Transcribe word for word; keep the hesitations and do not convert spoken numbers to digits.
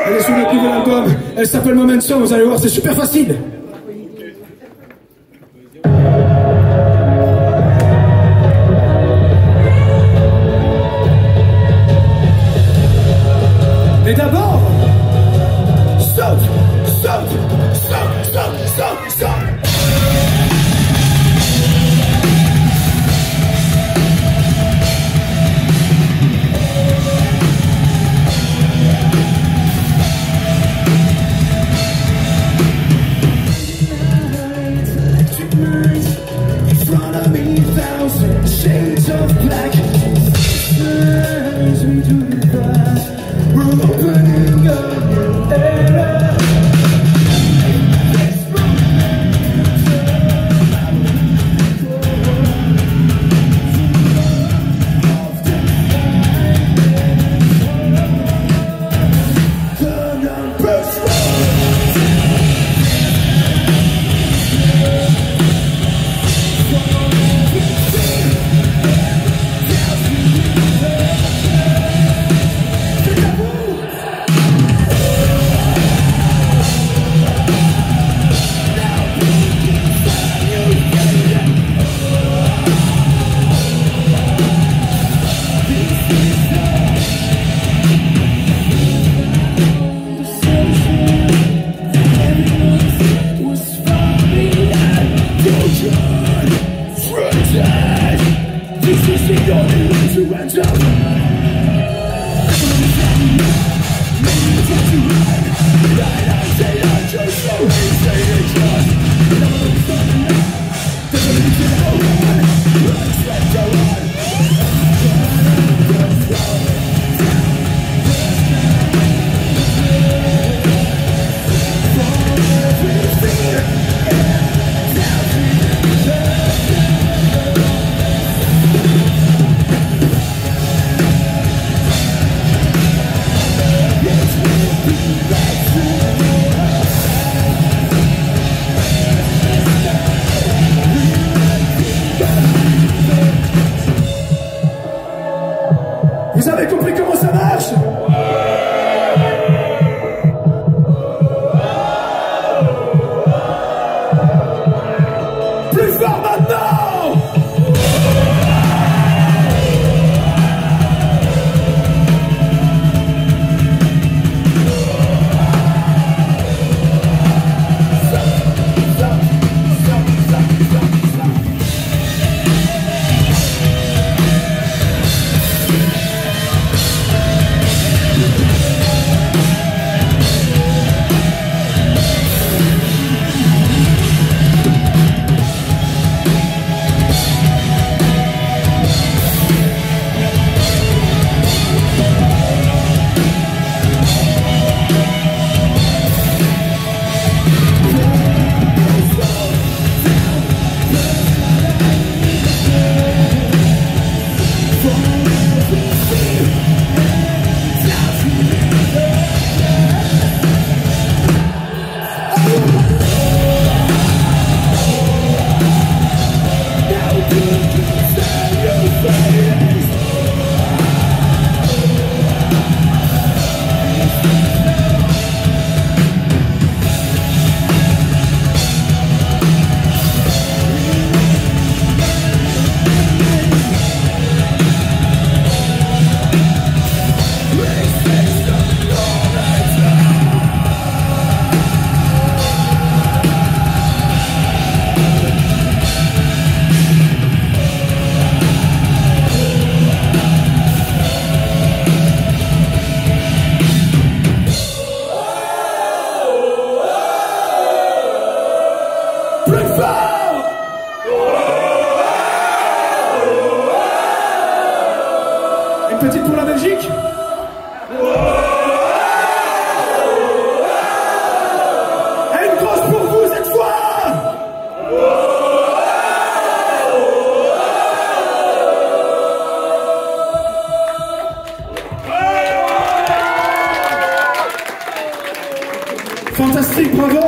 Elle est sur notre nouvel album, elle s'appelle Moment Song, vous allez voir, c'est super facile. Et d'abord, saute, saute, saute, saute, saute, saute. Shades of black as we do the fire. We're opening a new era. This is the only way to end up. Many times you run, and I say I just so easy to trust. Never looks on enough, doesn't need to go on. Let's let go on. Vous avez compris comment ça marche? Plus fort maintenant! Une petite pour la Belgique. Et une grosse pour vous cette fois. Fantastique, bravo.